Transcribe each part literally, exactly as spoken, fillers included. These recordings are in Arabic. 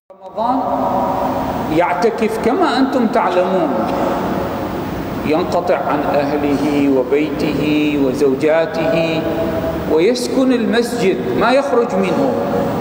رمضان يعتكف كما أنتم تعلمون، ينقطع عن أهله وبيته وزوجاته ويسكن المسجد ما يخرج منه.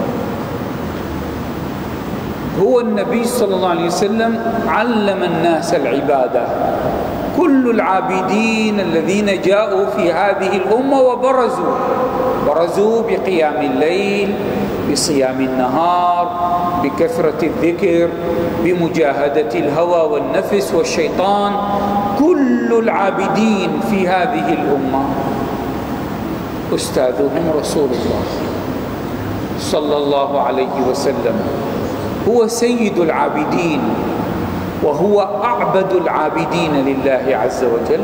هو النبي صلى الله عليه وسلم علم الناس العبادة. كل العابدين الذين جاءوا في هذه الأمة وبرزوا برزوا بقيام الليل، بصيام النهار، بكثرة الذكر، بمجاهدة الهوى والنفس والشيطان. كل العابدين في هذه الأمة أستاذهم رسول الله صلى الله عليه وسلم، هو سيد العابدين وهو أعبد العابدين لله عز وجل.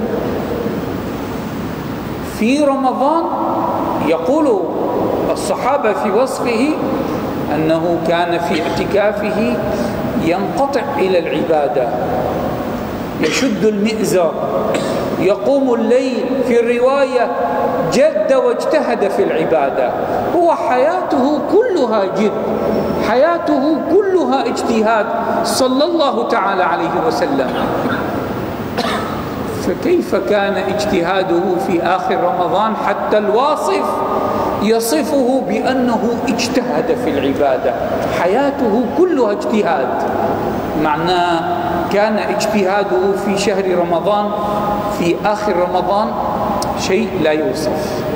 في رمضان يقول الصحابة في وصفه أنه كان في اعتكافه ينقطع إلى العبادة، يشد المئزر، يقوم الليل، في الرواية جد واجتهد في العبادة. هو حياته كلها جد، حياته كلها اجتهاد صلى الله تعالى عليه وسلم. فكيف كان اجتهاده في آخر رمضان حتى الواصف يصفه بأنه اجتهد في العبادة؟ حياته كلها اجتهاد، معناه كان اجتهاده في شهر رمضان في آخر رمضان شيء لا يوصف.